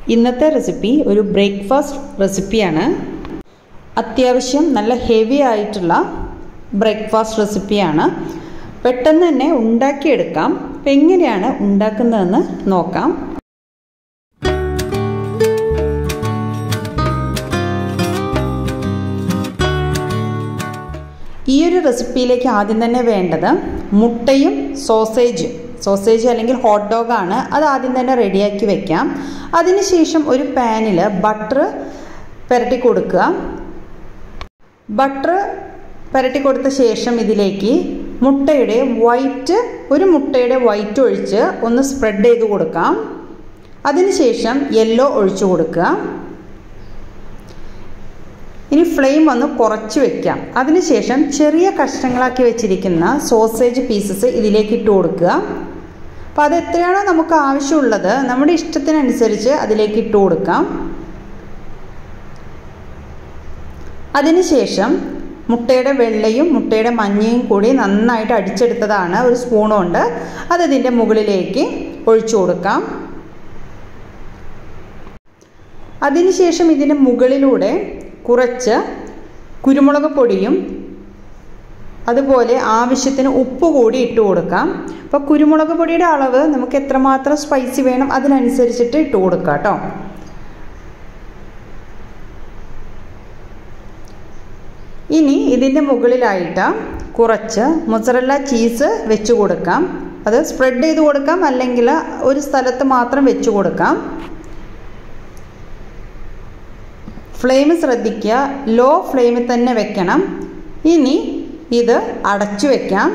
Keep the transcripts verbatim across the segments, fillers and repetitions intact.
ഇന്നത്തെ റെസിപ്പി ഒരു ബ്രേക്ക്ഫാസ്റ്റ് റെസിപ്പിയാണ്. അത്യാവശ്യം നല്ല ഹെവി ആയിട്ടുള്ള ബ്രേക്ക്ഫാസ്റ്റ് റെസിപ്പിയാണ്. പെട്ടെന്ന് തന്നെ ഉണ്ടാക്കിയെടുക്കാം. അപ്പം എങ്ങനെയാണ് ഉണ്ടാക്കുന്നതെന്ന് നോക്കാം. ഈ ഒരു റെസിപ്പിയിലേക്ക് ആദ്യം തന്നെ വേണ്ടത് മുട്ടയും സോസേജും സോസേജ് അല്ലെങ്കിൽ ഹോട്ട് ഡോഗാണ്. അത് ആദ്യം തന്നെ റെഡിയാക്കി വെക്കാം. അതിനുശേഷം ഒരു പാനിൽ ബട്ടർ പുരട്ടി കൊടുക്കുക. ബട്ടർ പുരട്ടി കൊടുത്ത ശേഷം ഇതിലേക്ക് മുട്ടയുടെ വൈറ്റ് ഒരു മുട്ടയുടെ വൈറ്റ് ഒഴിച്ച് ഒന്ന് സ്പ്രെഡ് ചെയ്ത് കൊടുക്കാം. അതിനുശേഷം യെല്ലോ ഒഴിച്ചു കൊടുക്കുക. ഇനി ഫ്ലെയിം ഒന്ന് കുറച്ച് വെക്കാം. അതിനുശേഷം ചെറിയ കഷ്ണങ്ങളാക്കി വെച്ചിരിക്കുന്ന സോസേജ് പീസസ് ഇതിലേക്ക് ഇട്ട് കൊടുക്കുക. അപ്പോൾ അത് എത്രയാണോ നമുക്ക് ആവശ്യമുള്ളത് നമ്മുടെ ഇഷ്ടത്തിനനുസരിച്ച് അതിലേക്ക് ഇട്ട് കൊടുക്കാം. അതിനുശേഷം മുട്ടയുടെ വെള്ളയും മുട്ടയുടെ മഞ്ഞയും കൂടി നന്നായിട്ട് അടിച്ചെടുത്തതാണ് ഒരു സ്പൂൺ കൊണ്ട് അത് ഇതിൻ്റെ മുകളിലേക്ക് ഒഴിച്ചു കൊടുക്കാം. അതിനുശേഷം ഇതിൻ്റെ മുകളിലൂടെ കുറച്ച് കുരുമുളക് പൊടിയും അതുപോലെ ആവശ്യത്തിന് ഉപ്പ് കൂടി ഇട്ട് കൊടുക്കാം. അപ്പോൾ കുരുമുളക് പൊടിയുടെ അളവ് നമുക്ക് എത്രമാത്രം സ്പൈസി വേണം അതിനനുസരിച്ചിട്ട് ഇട്ട് കൊടുക്കാം കേട്ടോ. ഇനി ഇതിൻ്റെ മുകളിലായിട്ട് കുറച്ച് മൊസറല്ല ചീസ് വെച്ച് കൊടുക്കാം. അത് സ്പ്രെഡ് ചെയ്ത് കൊടുക്കാം, അല്ലെങ്കിൽ ഒരു സ്ഥലത്ത് മാത്രം വെച്ച് കൊടുക്കാം. ഫ്ലെയിം ശ്രദ്ധിക്കുക, ലോ ഫ്ലെയിമിൽ തന്നെ വെക്കണം. ഇനി ഇത് അടച്ചു വെക്കാം.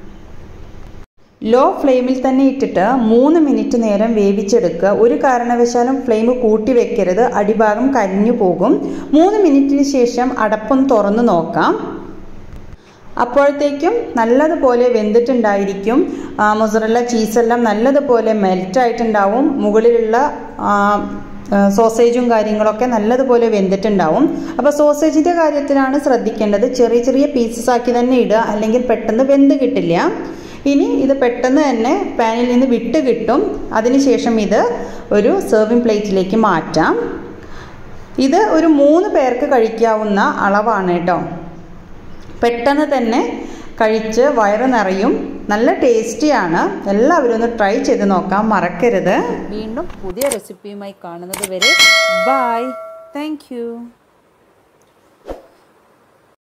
ലോ ഫ്ലെയിമിൽ തന്നെ ഇട്ടിട്ട് മൂന്ന് മിനിറ്റ് നേരം വേവിച്ചെടുക്കുക. ഒരു കാരണവശാലും ഫ്ലെയിം കൂട്ടി വെക്കരുത്, അടിഭാഗം കരിഞ്ഞു പോകും. മൂന്ന് മിനിറ്റിന് ശേഷം അടപ്പൊന്ന് തുറന്ന് നോക്കാം. അപ്പോഴത്തേക്കും നല്ലതുപോലെ വെന്തിട്ടുണ്ടായിരിക്കും. മൊസറല്ല ചീസെല്ലാം നല്ലതുപോലെ മെൽറ്റായിട്ടുണ്ടാവും. മുകളിലുള്ള സോസേജും കാര്യങ്ങളൊക്കെ നല്ലതുപോലെ വെന്തിട്ടുണ്ടാവും. അപ്പോൾ സോസേജിൻ്റെ കാര്യത്തിലാണ് ശ്രദ്ധിക്കേണ്ടത്. ചെറിയ ചെറിയ പീസസ് ആക്കി തന്നെ ഇടുക, അല്ലെങ്കിൽ പെട്ടെന്ന് വെന്ത് കിട്ടില്ല. ഇനി ഇത് പെട്ടെന്ന് തന്നെ പാനിൽ നിന്ന് വിട്ട് കിട്ടും. അതിനുശേഷം ഇത് ഒരു സെർവിങ് പ്ലേറ്റിലേക്ക് മാറ്റാം. ഇത് ഒരു മൂന്ന് പേർക്ക് കഴിക്കാവുന്ന അളവാണ് കേട്ടോ. പെട്ടെന്ന് തന്നെ കഴിച്ച് വയറ് നിറയും. നല്ല ടേസ്റ്റിയാണ്. എല്ലാവരും ഒന്ന് ട്രൈ ചെയ്ത് നോക്കാം, മറക്കരുത്. വീണ്ടും പുതിയ റെസിപ്പിയുമായി കാണുന്നത് വരെ ബൈ. Thank you.